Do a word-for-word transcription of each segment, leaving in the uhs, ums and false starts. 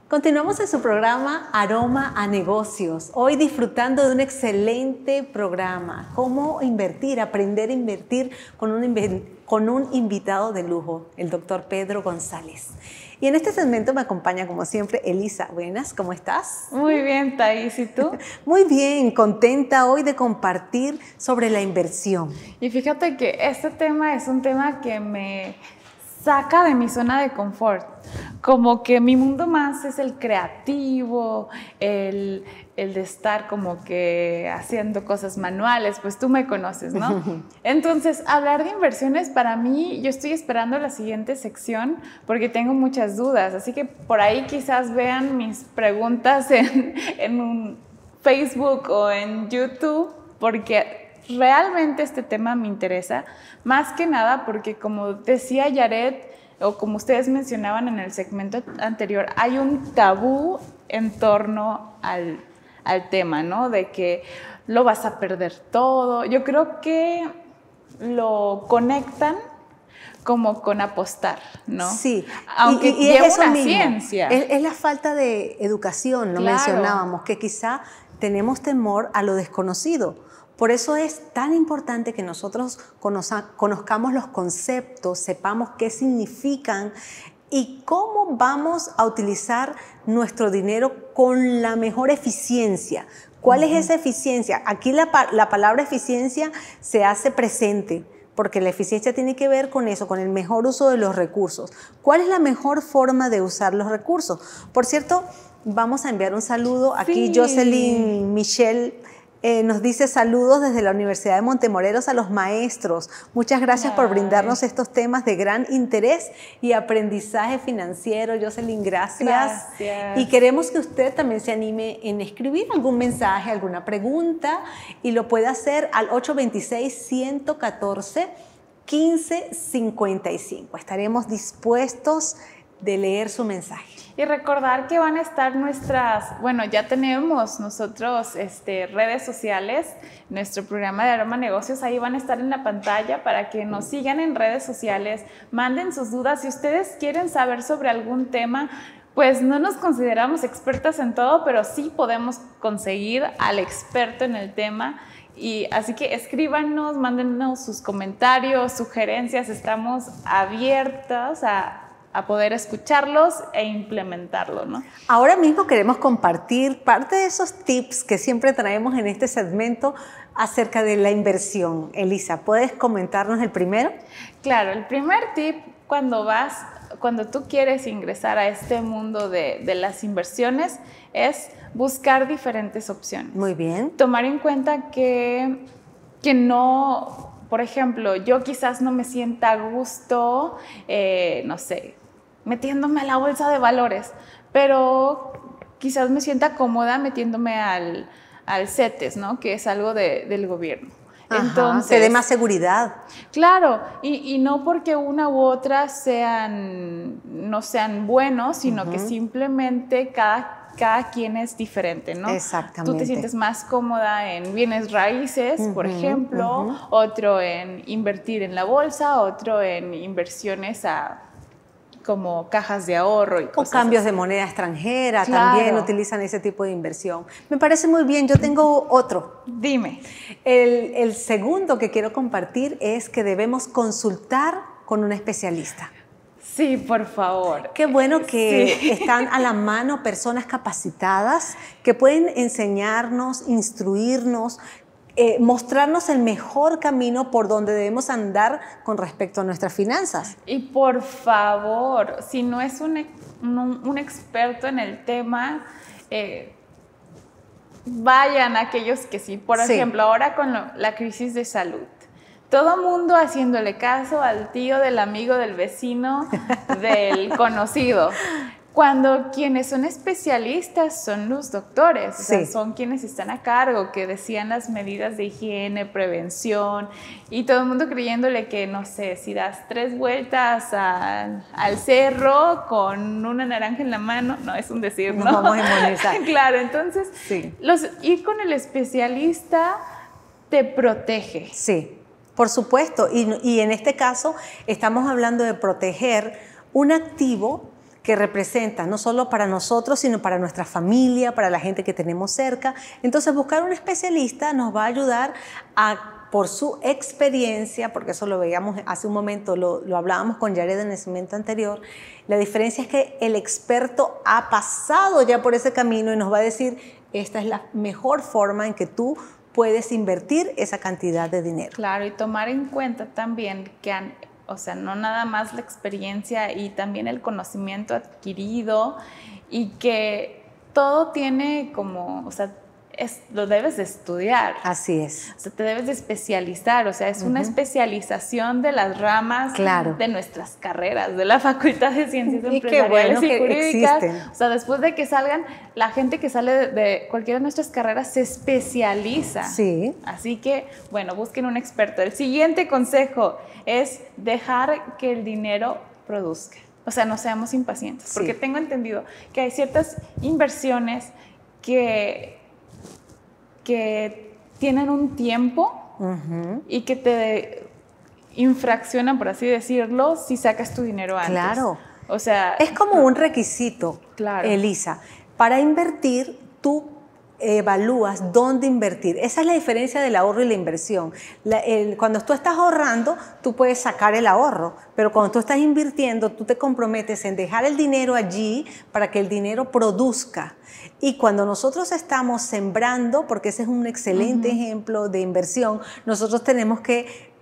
Continuamos en su programa Aroma a Negocios. Hoy disfrutando de un excelente programa. Cómo invertir, aprender a invertir con un, con un invitado de lujo, el doctor Pedro González. Y en este segmento me acompaña, como siempre, Elisa. Buenas, ¿cómo estás? Muy bien, Thais, ¿y tú? Muy bien, contenta hoy de compartir sobre la inversión. Y fíjate que este tema es un tema que me saca de mi zona de confort. Como que mi mundo más es el creativo, el, el de estar como que haciendo cosas manuales, pues tú me conoces, ¿no? Entonces, hablar de inversiones para mí, yo estoy esperando la siguiente sección porque tengo muchas dudas, así que por ahí quizás vean mis preguntas en, en un Facebook o en YouTube, porque realmente este tema me interesa, más que nada porque, como decía Yaret, o como ustedes mencionaban en el segmento anterior, hay un tabú en torno al, al tema, ¿no? De que lo vas a perder todo. Yo creo que lo conectan como con apostar, ¿no? Sí, aunque y, y lleva es eso una mismo. ciencia. Es, es la falta de educación, lo Claro. mencionábamos, que quizá tenemos temor a lo desconocido. Por eso es tan importante que nosotros conozcamos los conceptos, sepamos qué significan y cómo vamos a utilizar nuestro dinero con la mejor eficiencia. ¿Cuál uh-huh. es esa eficiencia? Aquí la, la palabra eficiencia se hace presente, porque la eficiencia tiene que ver con eso, con el mejor uso de los recursos. ¿Cuál es la mejor forma de usar los recursos? Por cierto, vamos a enviar un saludo. Aquí Sí. Jocelyn Michelle Eh, nos dice saludos desde la Universidad de Montemorelos a los maestros. Muchas gracias Ay. por brindarnos estos temas de gran interés y aprendizaje financiero. Jocelyn, gracias. Gracias. Y queremos que usted también se anime en escribir algún mensaje, alguna pregunta, y lo puede hacer al ocho dos seis, uno uno cuatro, uno cinco cinco cinco. Estaremos dispuestos de leer su mensaje. Y recordar que van a estar nuestras, bueno, ya tenemos nosotros este, redes sociales, nuestro programa de Aroma Negocios, ahí van a estar en la pantalla para que nos sigan en redes sociales, manden sus dudas. Si ustedes quieren saber sobre algún tema, pues no nos consideramos expertas en todo, pero sí podemos conseguir al experto en el tema. Y así que escríbanos, mándennos sus comentarios, sugerencias, estamos abiertas a a poder escucharlos e implementarlo, ¿no? Ahora mismo queremos compartir parte de esos tips que siempre traemos en este segmento acerca de la inversión. Elisa, ¿puedes comentarnos el primero? Claro, el primer tip cuando vas, cuando tú quieres ingresar a este mundo de, de las inversiones es buscar diferentes opciones. Muy bien. Tomar en cuenta que, que no... Por ejemplo, yo quizás no me sienta a gusto, eh, no sé, metiéndome a la bolsa de valores, pero quizás me sienta cómoda metiéndome al, al CETES, ¿no? Que es algo de, del gobierno. Ajá, Entonces, te dé más seguridad. Claro, y, y no porque una u otra sean, no sean buenos, sino uh-huh. que simplemente cada cada quien es diferente, ¿no? Exactamente. Tú te sientes más cómoda en bienes raíces, uh-huh, por ejemplo, uh-huh. otro en invertir en la bolsa, otro en inversiones a como cajas de ahorro y cosas O cambios así. de moneda extranjera, Claro. También utilizan ese tipo de inversión. Me parece muy bien, yo tengo otro. Dime. El, el segundo que quiero compartir es que debemos consultar con un especialista. Sí, por favor. Qué bueno que sí. están a la mano personas capacitadas que pueden enseñarnos, instruirnos, eh, mostrarnos el mejor camino por donde debemos andar con respecto a nuestras finanzas. Y por favor, si no es un, un, un experto en el tema, eh, vayan a aquellos que sí. Por sí. ejemplo, ahora con lo, la crisis de salud. Todo mundo haciéndole caso al tío, del amigo, del vecino, del conocido. Cuando quienes son especialistas son los doctores, sí. o sea, son quienes están a cargo, que decían las medidas de higiene, prevención, y todo el mundo creyéndole que, no sé, si das tres vueltas a, al cerro con una naranja en la mano, no, es un decir, ¿no? Nos vamos a inmunizar. Claro, entonces, sí. los, ir con el especialista te protege. Sí. Por supuesto, y, y en este caso estamos hablando de proteger un activo que representa no solo para nosotros, sino para nuestra familia, para la gente que tenemos cerca. Entonces, buscar un especialista nos va a ayudar a, por su experiencia, porque eso lo veíamos hace un momento, lo, lo hablábamos con Yared en el segmento anterior, la diferencia es que el experto ha pasado ya por ese camino y nos va a decir, esta es la mejor forma en que tú puedes invertir esa cantidad de dinero. Claro, y tomar en cuenta también que, han, o sea, no nada más la experiencia y también el conocimiento adquirido, y que todo tiene como, o sea, Es, lo debes de estudiar. Así es. O sea, te debes de especializar, o sea, es uh-huh. una especialización de las ramas claro. de nuestras carreras, de la Facultad de Ciencias y Empresariales bueno y Jurídicas. Existen. O sea, después de que salgan, la gente que sale de, de cualquiera de nuestras carreras se especializa. Sí. Así que, bueno, busquen un experto. El siguiente consejo es dejar que el dinero produzca. O sea, no seamos impacientes, sí. porque tengo entendido que hay ciertas inversiones que que tienen un tiempo uh-huh. y que te infraccionan, por así decirlo, si sacas tu dinero antes. Claro. O sea, es como un requisito, claro. Elisa. Para invertir, tú evalúas dónde invertir. Esa es la diferencia del ahorro y la inversión. La, el, cuando tú estás ahorrando, tú puedes sacar el ahorro, pero cuando tú estás invirtiendo, tú te comprometes en dejar el dinero allí para que el dinero produzca. Y cuando nosotros estamos sembrando, porque ese es un excelente uh-huh. ejemplo de inversión, nosotros tenemos que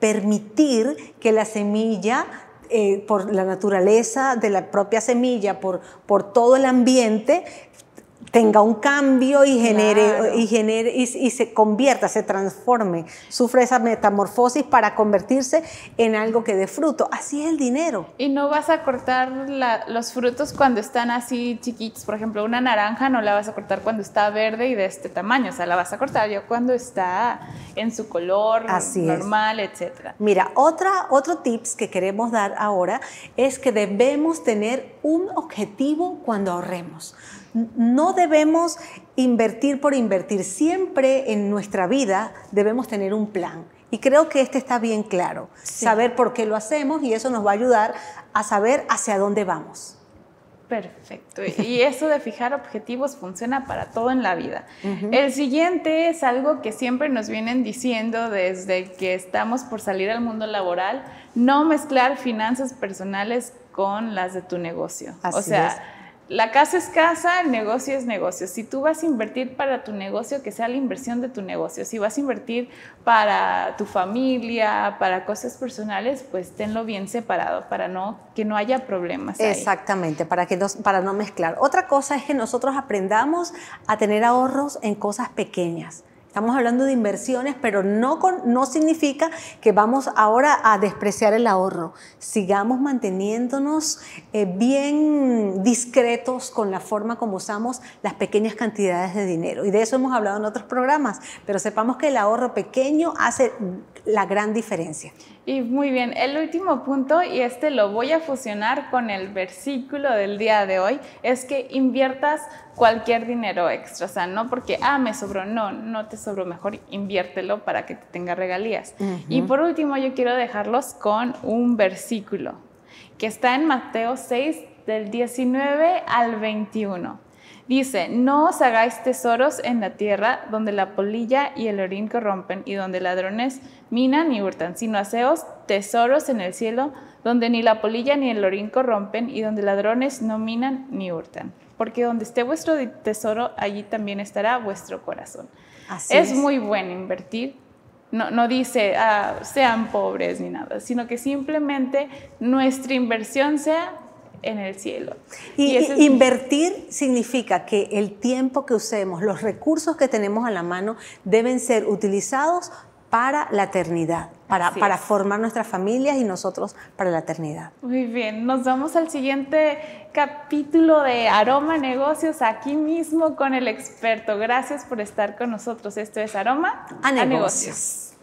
permitir que la semilla, eh, por la naturaleza de la propia semilla, por, por todo el ambiente, tenga un cambio y genere, claro. y, genere y, y se convierta, se transforme, sufre esa metamorfosis para convertirse en algo que dé fruto. Así es el dinero. Y no vas a cortar la, los frutos cuando están así chiquitos. Por ejemplo, una naranja no la vas a cortar cuando está verde y de este tamaño. O sea, la vas a cortar ya cuando está en su color así normal, es. etcétera. Mira, otra, otro tips que queremos dar ahora es que debemos tener un objetivo cuando ahorremos. No debemos invertir por invertir. Siempre en nuestra vida debemos tener un plan. Y creo que este está bien claro. Sí. Saber por qué lo hacemos, y eso nos va a ayudar a saber hacia dónde vamos. Perfecto. Y eso de fijar objetivos funciona para todo en la vida. Uh-huh. El siguiente es algo que siempre nos vienen diciendo desde que estamos por salir al mundo laboral: no mezclar finanzas personales con las de tu negocio. Así o sea, es. La casa es casa, el negocio es negocio. Si tú vas a invertir para tu negocio, que sea la inversión de tu negocio. Si vas a invertir para tu familia, para cosas personales, pues tenlo bien separado para no, que no haya problemas ahí. Exactamente, para, que no, para no mezclar. Otra cosa es que nosotros aprendamos a tener ahorros en cosas pequeñas. Estamos hablando de inversiones, pero no, con, no significa que vamos ahora a despreciar el ahorro. Sigamos manteniéndonos eh, bien discretos con la forma como usamos las pequeñas cantidades de dinero. Y de eso hemos hablado en otros programas, pero sepamos que el ahorro pequeño hace la gran diferencia. Y muy bien, el último punto, y este lo voy a fusionar con el versículo del día de hoy, es que inviertas cualquier dinero extra. O sea, no porque, ah, me sobró, no, no te sobró, mejor inviértelo para que te tenga regalías. Uh-huh. Y por último, yo quiero dejarlos con un versículo que está en Mateo seis, del diecinueve al veintiuno. Dice: no os hagáis tesoros en la tierra, donde la polilla y el orín corrompen y donde ladrones minan y hurtan, sino haceos tesoros en el cielo, donde ni la polilla ni el orín corrompen y donde ladrones no minan ni hurtan. Porque donde esté vuestro tesoro, allí también estará vuestro corazón. Así es, es muy bueno invertir. No, no dice, ah, sean pobres ni nada, sino que simplemente nuestra inversión sea en el cielo. Y, y es invertir significa que el tiempo que usemos, los recursos que tenemos a la mano deben ser utilizados para la eternidad, para, para formar nuestras familias y nosotros para la eternidad. Muy bien, nos vamos al siguiente capítulo de Aroma Negocios aquí mismo con el experto. Gracias por estar con nosotros. Esto es Aroma a Negocios. A negocios.